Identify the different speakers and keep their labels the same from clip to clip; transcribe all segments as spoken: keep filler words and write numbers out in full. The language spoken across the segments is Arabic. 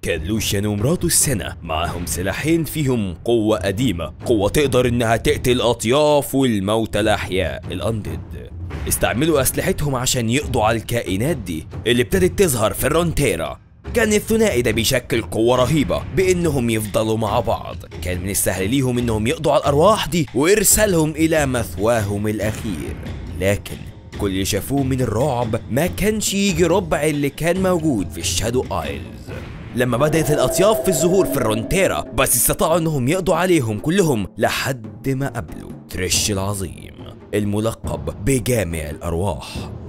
Speaker 1: كان لوشيان ومراته السنة معاهم سلاحين فيهم قوة قديمة، قوة تقدر انها تقتل الاطياف والموتى الاحياء الاندد. استعملوا اسلحتهم عشان يقضوا على الكائنات دي اللي ابتدت تظهر في الرونتيرا. كان الثنائي ده بيشكل قوة رهيبة بانهم يفضلوا مع بعض. كان من السهل ليهم انهم يقضوا على الارواح دي وارسالهم الى مثواهم الاخير، لكن كل اللي شافوه من الرعب ما كانش يجي ربع اللي كان موجود في الشادو ايلز. لما بدأت الأطياف في الظهور في الرونتيرا بس استطاعوا انهم يقضوا عليهم كلهم لحد ما قابلوا ثريش العظيم الملقب بجامع الأرواح.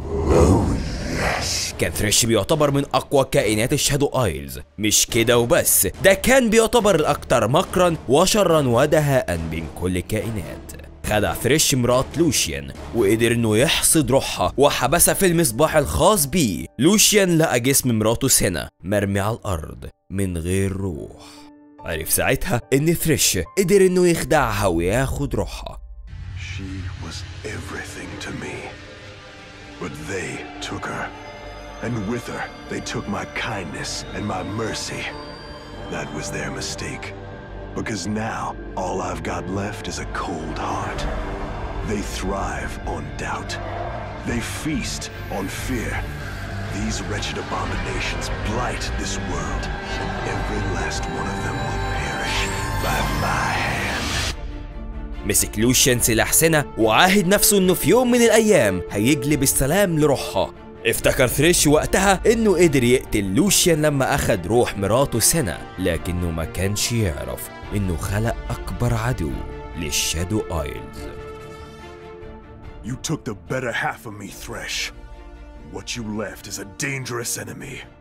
Speaker 1: كان ثريش بيعتبر من أقوى كائنات الشادو ايلز، مش كده وبس، ده كان بيعتبر الأكثر مكرا وشرا ودهاء بين كل الكائنات. خدع ثريش مرات لوشيان وقدر انه يحصد روحها وحبسها في المصباح الخاص بيه. لوشيان لقى جسم مراته سنة مرمي على الارض من غير روح. عرف ساعتها ان ثريش قدر انه يخدعها وياخد روحها.
Speaker 2: She was everything to me, but they took her, and with her they took my kindness and my mercy. That was their mistake. Because now, all I've got left is a cold heart. They thrive on doubt. They feast on fear. These wretched abominations blight this world, and every last one of them will perish by my hand.
Speaker 1: مسك لوشيان سلاح سنة وعاهد نفسه انه في يوم من الايام هيجلب السلام لروحها. افتكر ثريش وقتها انه قدر يقتل لوشيان لما اخد روح مراته سنة، لكنه ما كانش يعرف انه خلق اكبر عدو للشادو ايلز.
Speaker 2: You took the better half of me, Thresh. What you left is a dangerous enemy.